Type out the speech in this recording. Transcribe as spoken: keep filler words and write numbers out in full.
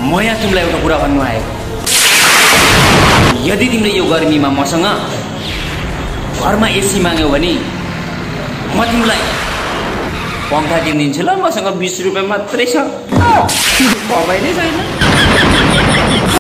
म यहाँ तिमीलाई एउटा कुरा भन्नु आएको। यदि तिमीले यो गर्मीमा मसँग घरमा एसी माग्यौ भने म तिमीलाई पंखा किनिदिन्छु ल। मसँग बीस रुपियाँ मात्रै छ, कमाइ नै छैन।